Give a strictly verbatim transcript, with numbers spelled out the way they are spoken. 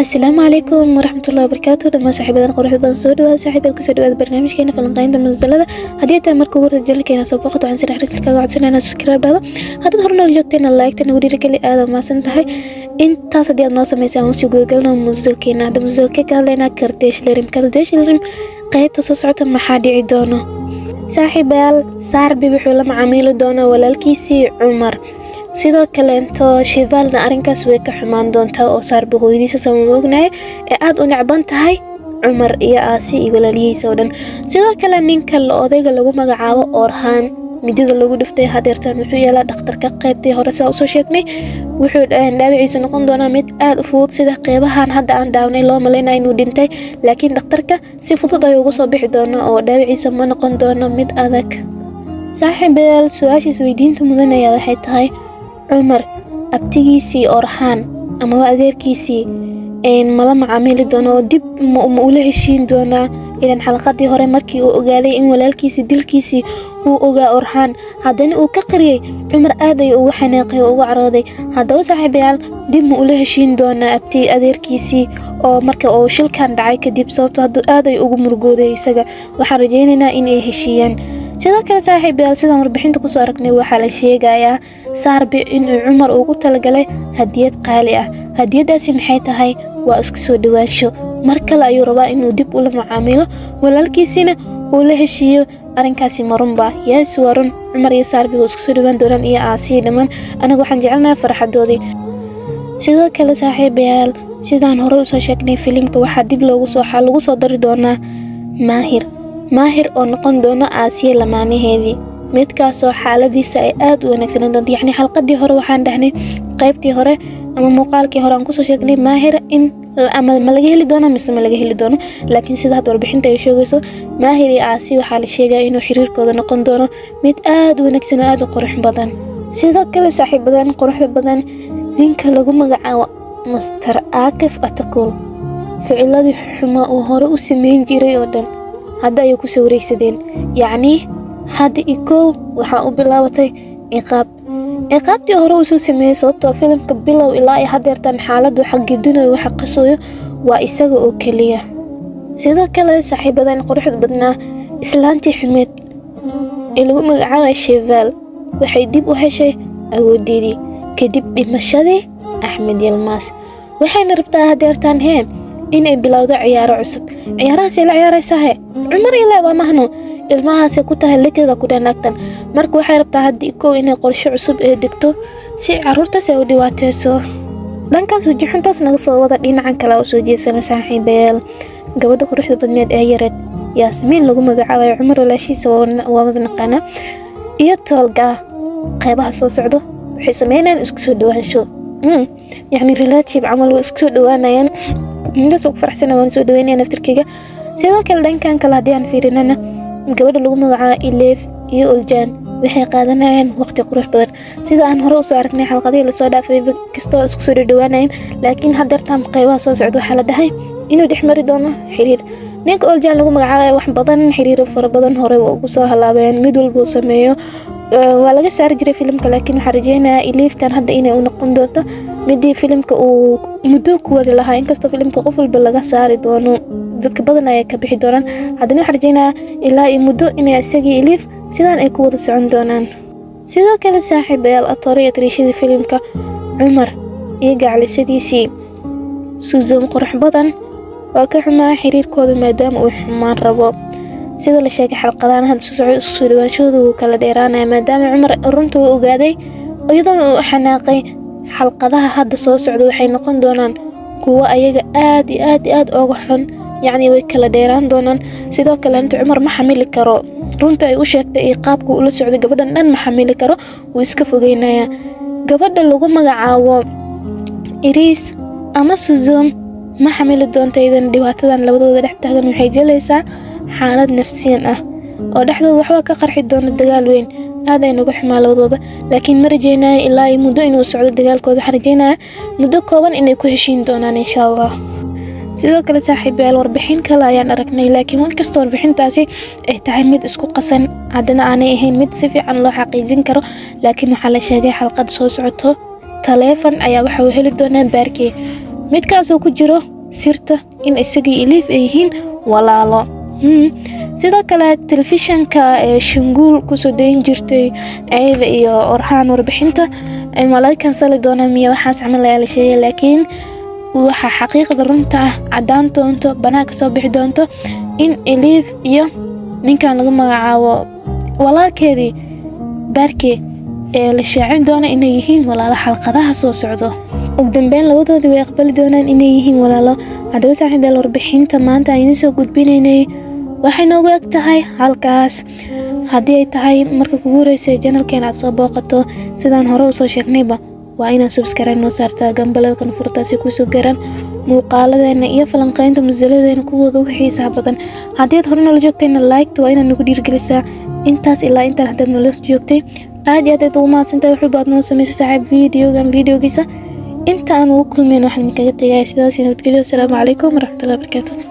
السلام عليكم ورحمة الله وبركاته. لما صاحبنا قروح بنسود وصاحب الكسود وبرنامج كنا فلنقين دم الزلة هدية مركو ورد الجل كنا سبقت عن سنة حرس الكاغو عدسنا ناس سكراب هذا هذا ظهرنا الجوتين اللايك تنوري لك اللي آدم ما سنتهي انت صديق ناس ميسا ونسيو جوجلنا مزل كنا هذا مزل كيكا لنا كرديش لرم كرديش لرم قيب تصصعة محادي عدونا صاحبال صار ببحول معاميل دونا ولا الكيسي عمر sidoo kale into shidaalna arinkaas way ka xumaan doontaa oo saarba hooyadiisa samognaay ee aad u nacban tahay Umar iyo Aasi iyo walaaliyay oo dhan sidoo kale ninka la odayga lagu magacaabo Orhan midida lagu dhiftay hadeertan wuxuu yeelaa dhakhtarka qaybtii hore soo soo sheegnay wuxuu dhaawiciisa noqon doonaa mid aad u fudud sida qaybahan hadda aan daawnay loo maleynaa inuu dhintay laakiin dhakhtarka si fudud ayuu ugu soo bixi doonaa oo dhaawiciisa ma noqon doono mid adag saaxiibeel su'aashiis weydiinta mudan ayaa waxay tahay عمر أبتيسي أورحان أما وأذيركيسي إن ملا معاملي دونا دب مؤوله الشين دونا إلى الحلقات دي هوري مركي وقالي إن ولا الكيسي دلكيسي وأوغا أورحان هاداني وكقري عمر آدي وحناقي وعراضي هادا وصاحبي عال دب مؤوله الشين دونا أبتي أذيركيسي أو مركي أو شل كان دعاي كدب صوتو هادو آدي وغو مرقودي ساقا وحرجينينا إن إيه هشيان sidoo kale saaxiibayaal sida warbixinta ku soo aragnay waxa la sheegayaa Saarbi in Umar ugu talagalay hadiyad qaali ah hadiyadaasi maxay tahay waa isku soo dhawaansho mar kale ayuu rabaa inuu dib u la macaamilo walaalkiisina uu la heshiiyo arinkaasi marunba yes warun Umar iyo Saarbi oo isku soo dhawaan doonaan iyo Aasi dhamaan anagu waxaan jecelnahay farxadoodii sidoo kale saaxiibayaal sidaan hore u soo sheegnay filimka waxa dib loogu soo xal lagu soo dari doonaa Maahir ماهر oo noqon doono Aasiya lamaanaheedii midkaasoo xaaladiisa ay aad u wanaagsan doonto yani xalqadii hore waxaan dhahnay qaybtii hore ama muuqaalkii hore aan ku soo sheegnay Maahir in ama ma laga heli doono mise ma laga heli doono laakiin sida had warbixinta ay sheegayso Maahir iyo Aasi waxa la sheegay inuu xiriirkooda noqon doono mid aad u wanaagsan oo aad u qurux badan sidoo kale saaxiibadan quruxda badan ninka lagu magacaabo Master Akif Atakul ficiladii xumaa oo hore u sameyn jiray oo dhan هذا يكون سوريسدين يعني هذا يكون وحاء بلاوتي عقاب عقابتي هروسو سمي صوبتو فيلم كبيلو إلهي هديرتان حالد وحق الدنيا وحق سويو وإساقو أوكلية سيدا كلا صاحبة دان قرحة بدنا إسلانتي حميد إلو مقعاوة شيفال وحيديب وحشي أو ديدي كديب دمشادي أحمد يلماس وحين ربطها هديرتان هيم inay bilowdo ciyaaro cusub ciyaarahaas la ciyaaraysaa Umar ilaa waa mahno ilmahaas ku tahay lekada ku dhanaagtan marka waxay rabtaa hadii koo inay qorshe cusub ee degto si caruurtaas ay u dhiwaateyso dhankaas wajixintaas naga soo wada dhinacan kale oo soo jeesana saaxiibeel gabadha quruxda badneed ee yareed Yaasmiin lagu magacaabay Umar walaashiisa waa wada naqana iyo Tolga qaybaha soo socdo waxay sameeyeen isku soo dhawaansho يعني relationship عمل isku dhawaanayaan intaas ugu faraxsan waan soo dhaweynay naftirkeyga sidoo kale dhankan kala hadiyaan fiirinana gabadha lagu magacaabo Ilef iyo Uljan waxay qaadanayaan waqti qurux badan sida aan hore u soo aragnay xalqadii la soo dhaafay kastoo isku soo dhawaanayeen laakiin hadeertan qaybaha soo socdo waxa la dhahay inuu dhixmari doono xiriir ninka Uljan lagu magacaabo wax badan xiriir fara badan hore ugu soo halaabeen mid walba sameeyo waa laga saar jiray filimka laakiin waxa rajeynayaa Ileftan hadda inay u noqon doonto midii filimka uu muddo ku wada lahaa inkastoo filimka qof walba laga saari doono dadka badan ay ka bixi doonaan haddana waxa rajeynayaa ilaa ay muddo inay asagii Ilef sidaan ay ku wada socon doonaan sidoo kale saaxiibayaal atoriya trishada filimka Umar iyo gacalisadiisii Suzum qurux badan waa ka xumaa xiriirkooda maadaama uu xumaan rabo sida la sheegay xalqadahan hadda soo socdo isku dhawaanshoodu kala dheeraanay maadaama Umar runtu uu ogaaday iyadoo uu xanaaqay xalqadaha hadda soo socdo waxay noqon doonaan kuwa ayaga aad iyo aad aad uga xun yani way kala dheeraan doonaan sidoo kale inta Umar ma xamili karo runta ay u sheegtay ee qaabku ula socday gabadhan dhan ma xamili karo uu iska fogeynaya gabadha lagu magacaabo Iris ama Suzum ma xamili doonto idan dhibaatadan labadooda dhex taagan waxay galaysaa xaalad nafsiyan ah oo dhexdooda waxba ka qarxi doona dagaal weyn aad ay nagu ximaalowdooda laakiin ma rajeynaa ilaa ay muddo inuu socdo dagaalkooda waxaan rajeynaa muddo kooban inay ku heshiin doonaan insha Allah sidoo kale saaxiibayaal warbixin kale ayaan aragnay laakiin in kastoo warbixintaasi ay tahay mid isku qasan haddana aanay ahayn mid si fiican loo xaqiijin karo laakiin waxaa la sheegay xalqad soo socoto taleefan ayaa waxa uu heli doonaa baarkii midkaasoo ku jiro sirta in isagii Elif ay yihiin walaalo. sidoo kale telefishanka ee Shanguul ku soo deyn jirtay ayada iyo Orhaan warbixinta ay malaakan sali doona miya waxaas camal la sheegay laakiin waxa xaqiiqada runta ah cadaan doonto banaanka soo bixi doonto in Elif iyo ninkan lagu magacaabo walaalkeedii Barke ee la shaacin doona inay yihiin walaalo xalqadaha soo socdo. ugu dambeyn labadoodii way aqbali doonaan inay yihiin walaalo. haddaba saaxiibayaal warbixinta maanta ayaan soo gudbinaynay waxay noogu eg tahay halkaas. haddii ay tahay marka kugu horeysay channelkeena aad soo booqato sidaan hore u soo sheegnayba waa inaad subscribe noo saartaa gambalelkan furtaasi ku soo garan muuqaaladeena iyo falanqaynta musalladeenna kuwooda ugu xiisaha badan. haddii aad hore noola joogtayna like waa inaad nagu dhiirigelisaa intaas ilaa intaan haddaad noola joogtay aad iyo aad aad ugu mahadsantahay wax walba aad noo samaysay saaxiib videogan videogiisa inta aan ugu kulmayn waxaan idinkaga tegayaa sidaas iyo nabadgelyo. asalaamu calaykum waraxmatullahi wabarakaatuh.